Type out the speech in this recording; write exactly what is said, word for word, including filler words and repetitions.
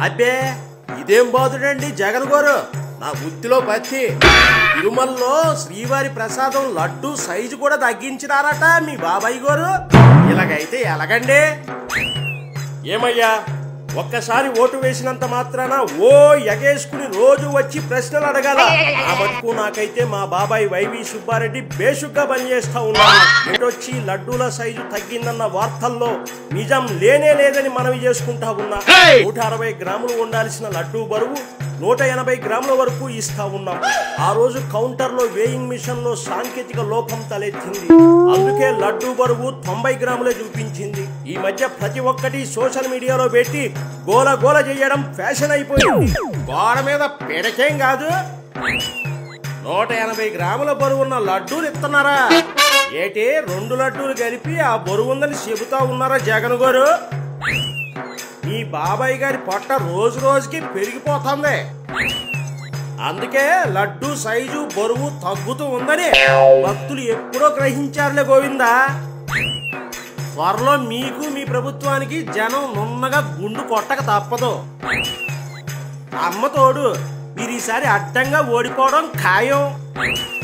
అబ్బే ఇదేం బాధుడండి జగన్ గారు, నా బుద్ధిలో పత్తి. తిరుమలలో శ్రీవారి ప్రసాదం లడ్డు సైజు కూడా తగ్గించినారట మీ బాబాయ్ గారు. ఇలాగైతే ఎలాగండి? ఏమయ్యా, ఒక్కసారి ఓటు వేసినంత మాత్రాన ఓ ఎగేసుకుని రోజు వచ్చి ప్రశ్నలు అడగాల? ఆ బతుకు నాకైతే మా బాబాయ్ వైవి సుబ్బారెడ్డి బేషుగ్గా పనిచేస్తా ఉన్నాడు. ఎటొచ్చి లడ్డూల సైజు తగ్గిందన్న వార్తల్లో నిజం లేనే లేదని మనవి చేసుకుంటా ఉన్నా. నూట అరవై గ్రాములు ఉండాల్సిన లడ్డూ బరువు నూట ఎనభై గ్రాముల వరకు ఇస్తా ఉన్నాం. ఆ రోజు కౌంటర్ లో వేయింగ్ మిషన్ లో సాంకేతిక లోపం తలెత్తింది. అందుకే లడ్డూ బరువు తొంభై గ్రాములే చూపించింది. ఈ మధ్య ప్రతి ఒక్కటి సోషల్ మీడియాలో పెట్టి గోల గోల చేయడం ఫ్యాషన్ అయిపోయింది. గోడ మీద పెడకేం కాదు, నూట ఎనభై గ్రాముల బరువున్న లడ్డూలు ఇస్తున్నారా ఏటి? రెండు లడ్డూలు కలిపి ఆ బరువుందని చెబుతా ఉన్నారా జగన్ గారు? మీ బాబాయ్ గారి పొట్ట రోజు రోజుకి పెరిగిపోతుంది. అందుకే లడ్డు సైజు బరువు తగ్గుతూ ఉందని భక్తులు ఎప్పుడో గ్రహించారులే గోవిందా. త్వరలో మీకు మీ ప్రభుత్వానికి జనం నున్నగా గుండు కొట్టక తప్పదు. అమ్మ తోడు, మీరు ఈసారి అడ్డంగా ఓడిపోవడం ఖాయం.